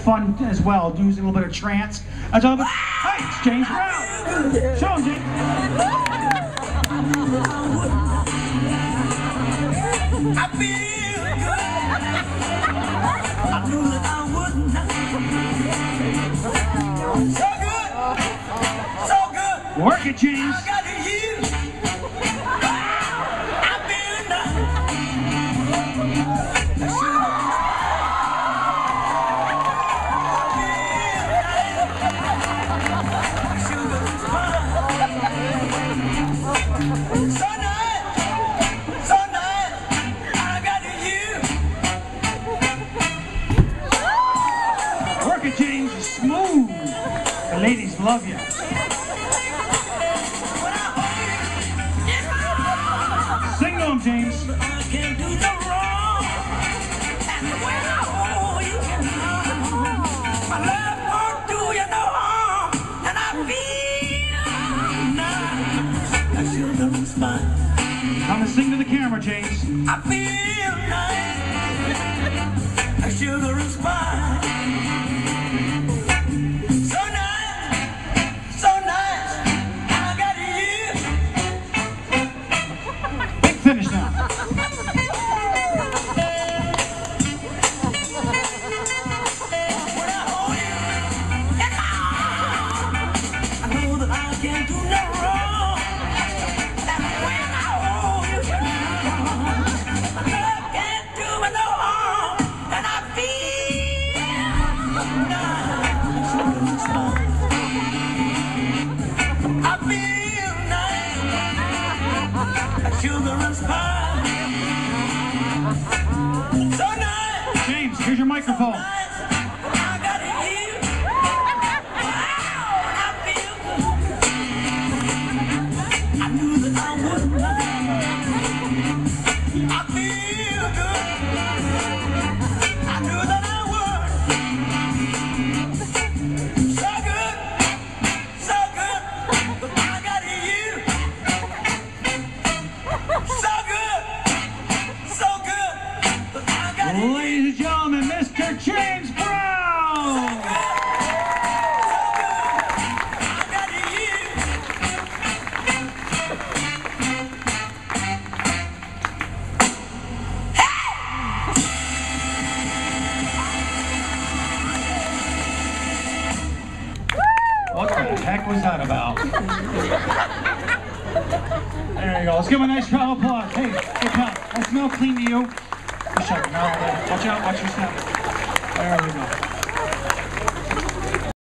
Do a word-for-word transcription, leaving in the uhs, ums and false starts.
fun as well, using a little bit of trance. That's all. Hey, it's James Brown. Show him, James. I feel good. I knew that I wouldn't. So good, so good. Work it, James. I got you. I feel nice. Sugar is fine. So nice, so nice. I got you. Work it, James. You're smooth. The ladies love you. Sing to him, James. I can't do no wrong. And when I hold you, my love won't do you no harm. And I feel nice. I sugar is fine. Come and sing to the camera, James. I feel nice. I sugar is fine. So nice, so nice. I got you. Big finish now. When I hold you, I know that I can't do no wrong. And when I hold you, my love can't do me no harm. And I feel nice. Sugar is fine. I feel nice. Sugar is fine. So nice. James, here's your microphone. I got you. I feel good. I knew that I wouldn't. I feel good. I knew that I would. So good, so good. I got you. So good, so good. I got you. Ladies and gentlemen, Mister James Brown! What the heck was that about? There you go. Let's give him a nice round of applause. Hey, hey, pal, I smell clean to you. Just shut your mouth. Watch out, watch your step. There we go.